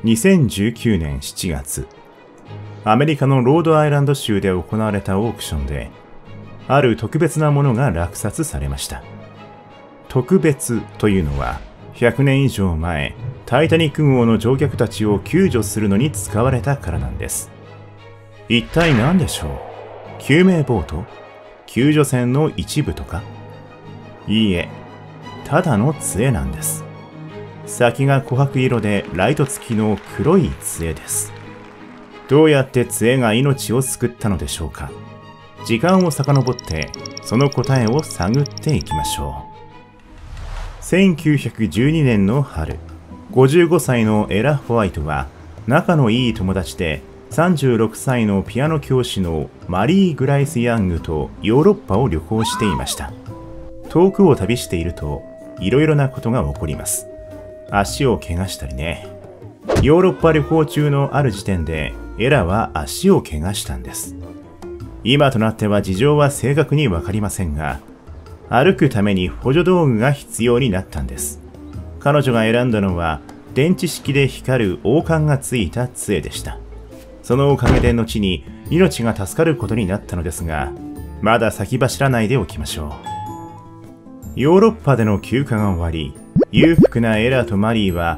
2019年7月、アメリカのロードアイランド州で行われたオークションで、ある特別なものが落札されました。特別というのは、100年以上前、タイタニック号の乗客たちを救助するのに使われたからなんです。一体何でしょう？救命ボート？救助船の一部とか？いいえ、ただの杖なんです。先が琥珀色でライト付きの黒い杖です。どうやって杖が命を救ったのでしょうか。時間を遡ってその答えを探っていきましょう。1912年の春、55歳のエラ・ホワイトは仲のいい友達で36歳のピアノ教師のマリー・グライス・ヤングとヨーロッパを旅行していました。遠くを旅しているといろいろなことが起こります。足を怪我したりね。ヨーロッパ旅行中のある時点でエラは足を怪我したんです。今となっては事情は正確にわかりませんが、歩くために補助道具が必要になったんです。彼女が選んだのは電池式で光る王冠がついた杖でした。そのおかげで後に命が助かることになったのですが、まだ先走らないでおきましょう。ヨーロッパでの休暇が終わり、裕福なエラとマリーは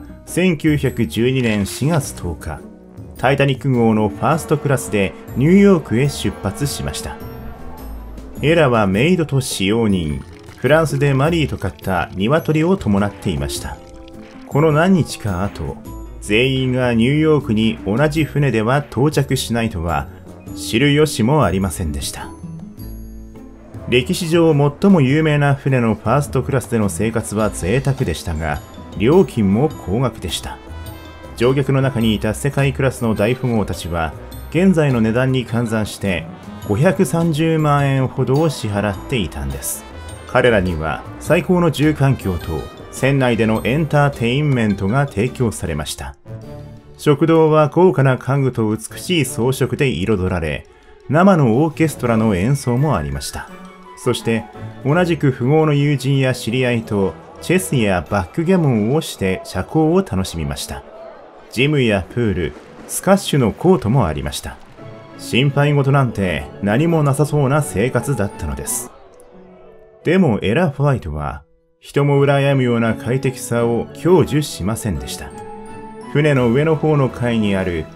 1912年4月10日、タイタニック号のファーストクラスでニューヨークへ出発しました。エラはメイドと使用人、フランスでマリーと買った鶏を伴っていました。この何日か後、全員がニューヨークに同じ船では到着しないとは知る由もありませんでした。歴史上最も有名な船のファーストクラスでの生活は贅沢でしたが、料金も高額でした。乗客の中にいた世界クラスの大富豪たちは、現在の値段に換算して530万円ほどを支払っていたんです。彼らには最高の住環境と船内でのエンターテインメントが提供されました。食堂は豪華な家具と美しい装飾で彩られ、生のオーケストラの演奏もありました。そして同じく富豪の友人や知り合いとチェスやバックギャモンをして社交を楽しみました。ジムやプール、スカッシュのコートもありました。心配事なんて何もなさそうな生活だったのです。でもエラ・ホワイトは人も羨むような快適さを享受しませんでした。船の上の方の階にある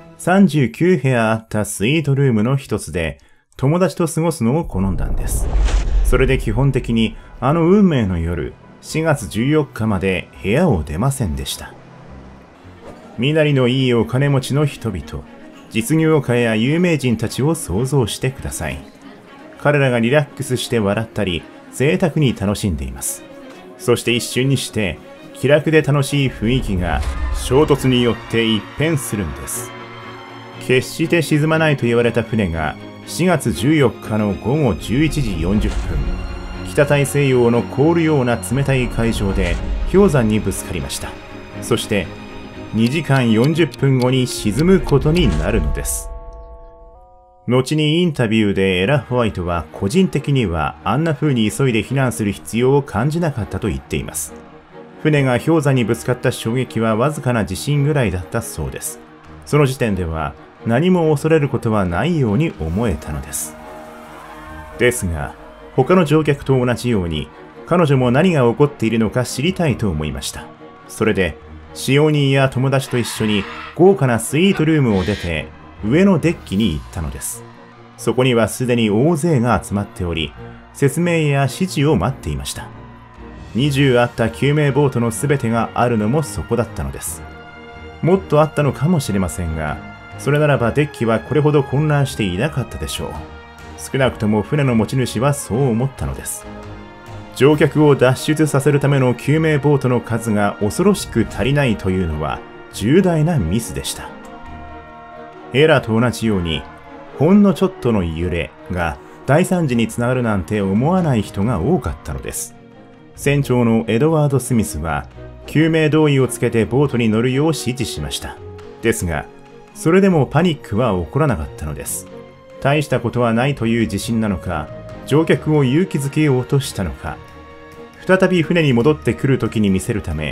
39部屋あったスイートルームの一つで友達と過ごすのを好んだんです。それで基本的にあの運命の夜、4月14日まで部屋を出ませんでした。身なりのいいお金持ちの人々、実業家や有名人たちを想像してください。彼らがリラックスして笑ったり、贅沢に楽しんでいます。そして一瞬にして、気楽で楽しい雰囲気が衝突によって一変するんです。決して沈まないと言われた船が4月14日の午後11時40分、北大西洋の凍るような冷たい海上で氷山にぶつかりました。そして2時間40分後に沈むことになるのです。後にインタビューでエラ・ホワイトは個人的にはあんな風に急いで避難する必要を感じなかったと言っています。船が氷山にぶつかった衝撃はわずかな地震ぐらいだったそうです。その時点では何も恐れることはないように思えたのです。ですが、他の乗客と同じように彼女も何が起こっているのか知りたいと思いました。それで使用人や友達と一緒に豪華なスイートルームを出て上のデッキに行ったのです。そこにはすでに大勢が集まっており、説明や指示を待っていました。20あった救命ボートの全てがあるのもそこだったのです。もっとあったのかもしれませんが、それならばデッキはこれほど混乱していなかったでしょう。少なくとも船の持ち主はそう思ったのです。乗客を脱出させるための救命ボートの数が恐ろしく足りないというのは重大なミスでした。エラと同じように、ほんのちょっとの揺れが大惨事につながるなんて思わない人が多かったのです。船長のエドワード・スミスは、救命胴衣をつけてボートに乗るよう指示しました。ですが、それでもパニックは起こらなかったのです。大したことはないという自信なのか、乗客を勇気づけようとしたのか、再び船に戻ってくる時に見せるため、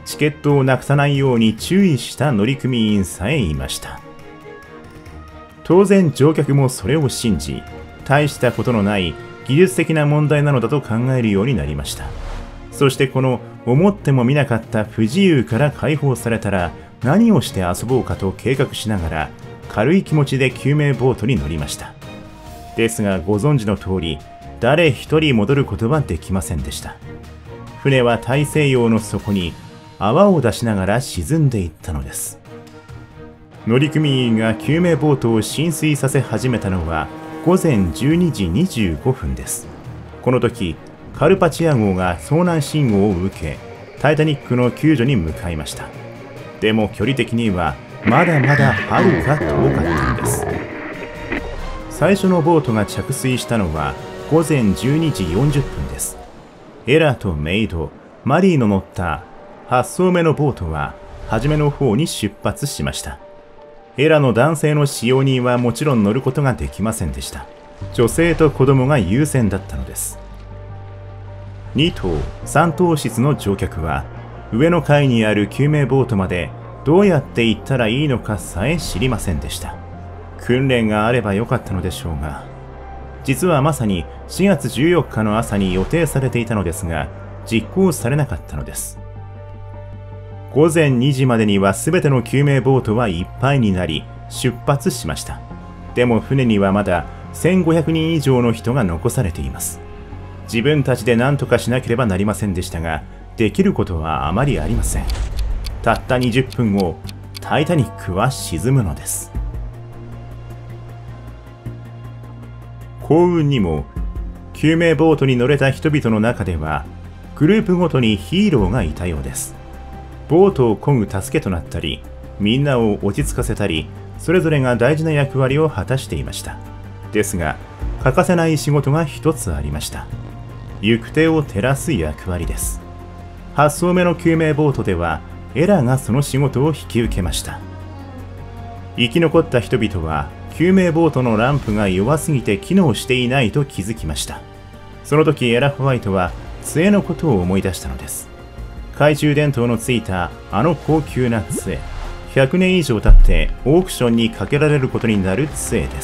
チケットをなくさないように注意した乗組員さえいました。当然乗客もそれを信じ、大したことのない技術的な問題なのだと考えるようになりました。そしてこの思ってもみなかった不自由から解放されたら何をして遊ぼうかと計画しながら軽い気持ちで救命ボートに乗りました。ですがご存知の通り、誰一人戻ることはできませんでした。船は大西洋の底に泡を出しながら沈んでいったのです。乗組員が救命ボートを浸水させ始めたのは午前12時25分です。この時、カルパチア号が遭難信号を受け、タイタニックの救助に向かいました。でも距離的にはまだまだはるか遠かったんです。最初のボートが着水したのは午前12時40分です。エラとメイド、マリーの乗った8艘目のボートは初めの方に出発しました。エラの男性の使用人はもちろん乗ることができませんでした。女性と子供が優先だったのです。2頭、3頭室の乗客は上の階にある救命ボートまでどうやって行ったらいいのかさえ知りませんでした。訓練があればよかったのでしょうが、実はまさに4月14日の朝に予定されていたのですが、実行されなかったのです。午前2時までには全ての救命ボートはいっぱいになり出発しました。でも船にはまだ1500人以上の人が残されています。自分たちで何とかしなければなりませんでしたが、できることはあまりありません。たった20分後、タイタニックは沈むのです。幸運にも救命ボートに乗れた人々の中ではグループごとにヒーローがいたようです。ボートを漕ぐ助けとなったり、みんなを落ち着かせたり、それぞれが大事な役割を果たしていました。ですが欠かせない仕事が一つありました。行く手を照らす役割です。8艘目の救命ボートではエラがその仕事を引き受けました。生き残った人々は救命ボートのランプが弱すぎて機能していないと気づきました。その時エラ・ホワイトは杖のことを思い出したのです。懐中電灯のついたあの高級な杖、100年以上経ってオークションにかけられることになる杖です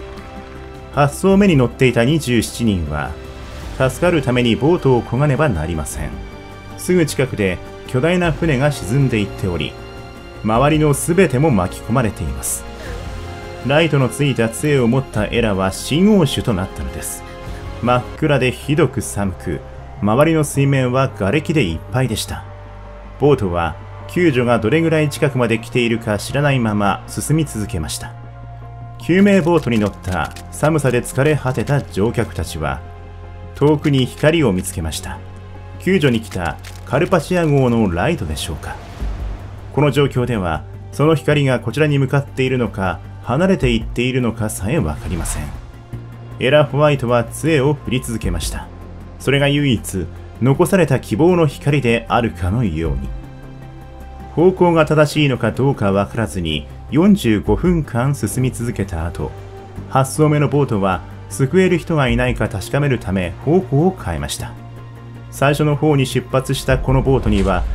。8艘目に乗っていた27人は助かるためにボートを漕がねばなりません。すぐ近くで巨大な船が沈んでいっており、周りの全ても巻き込まれています。ライトのついた杖を持ったエラは新王首となったのです。真っ暗でひどく寒く、周りの水面は瓦礫でいっぱいでした。ボートは救助がどれぐらい近くまで来ているか知らないまま進み続けました。救命ボートに乗った寒さで疲れ果てた乗客たちは遠くに光を見つけました。救助に来たカルパチア号のライトでしょうか。この状況ではその光がこちらに向かっているのか離れていっているのかさえ分かりません。エラ・ホワイトは杖を振り続けました。それが唯一残された希望の光であるかのように。方向が正しいのかどうか分からずに45分間進み続けた後、8艘目のボートは救える人がいないか確かめるため方向を変えました。最初の方に出発したこのボートには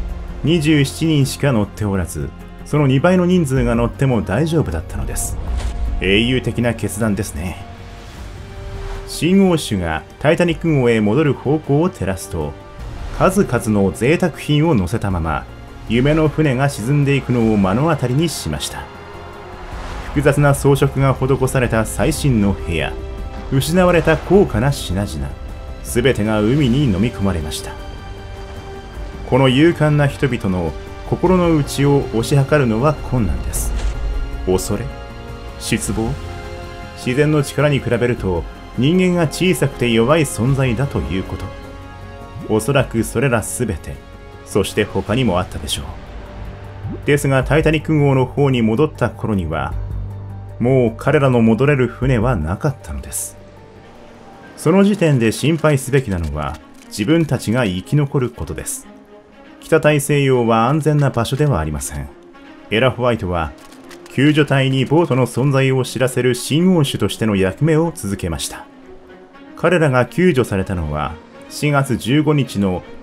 27人しか乗っておらず、その2倍の人数が乗っても大丈夫だったのです。英雄的な決断ですね。新王首がタイタニック号へ戻る方向を照らすと、数々の贅沢品を乗せたまま夢の船が沈んでいくのを目の当たりにしました。複雑な装飾が施された最新の部屋、失われた高価な品々、すべてが海に飲み込まれました。この勇敢な人々の心の内を推し量るのは困難です。恐れ、失望、自然の力に比べると人間が小さくて弱い存在だということ。おそらくそれらすべて、そして他にもあったでしょう。ですがタイタニック号の方に戻った頃には、もう彼らの戻れる船はなかったのです。その時点で心配すべきなのは自分たちが生き残ることです。北大西洋は安全な場所ではありません。エラ・ホワイトは救助隊にボートの存在を知らせる新王首としての役目を続けました。彼らが救助されたのは4月15日の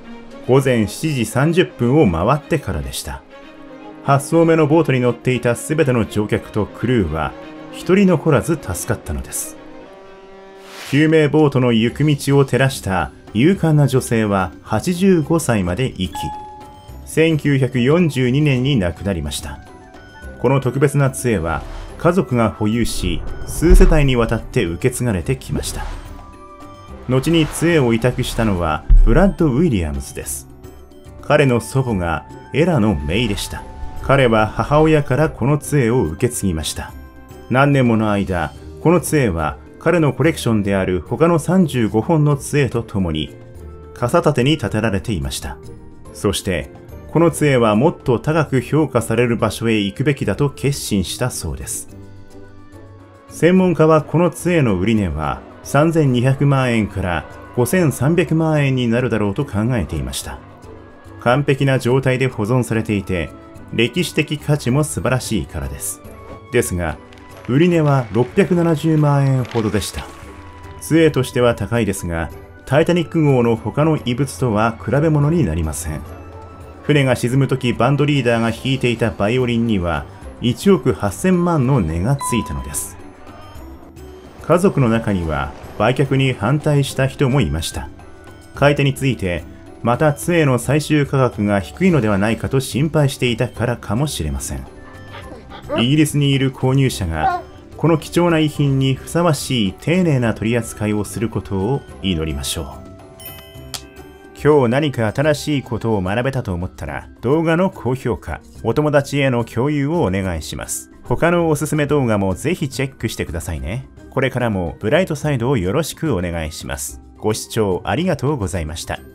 午前7時30分を回ってからでした。8艘目のボートに乗っていたすべての乗客とクルーは一人残らず助かったのです。救命ボートの行く道を照らした勇敢な女性は85歳まで生き、1942年に亡くなりました。この特別な杖は家族が保有し、数世帯にわたって受け継がれてきました。後に杖を委託したのはブラッド・ウィリアムズです。彼の祖母がエラのメイでした。彼は母親からこの杖を受け継ぎました。何年もの間、この杖は彼のコレクションである他の35本の杖とともに傘立てに立てられていました。そしてこの杖はもっと高く評価される場所へ行くべきだと決心したそうです。専門家はこの杖の売値は3200万円から5300万円になるだろうと考えていました。完璧な状態で保存されていて、歴史的価値も素晴らしいからです。ですが、売値は670万円ほどでした。杖としては高いですが、タイタニック号の他の遺物とは比べ物になりません。船が沈むときバンドリーダーが弾いていたバイオリンには1億8000万の値がついたのです。家族の中には売却に反対した人もいました。買い手について、また杖の最終価格が低いのではないかと心配していたからかもしれません。イギリスにいる購入者がこの貴重な遺品にふさわしい丁寧な取り扱いをすることを祈りましょう。今日何か新しいことを学べたと思ったら、動画の高評価、お友達への共有をお願いします。他のおすすめ動画もぜひチェックしてくださいね。これからもブライトサイドをよろしくお願いします。ご視聴ありがとうございました。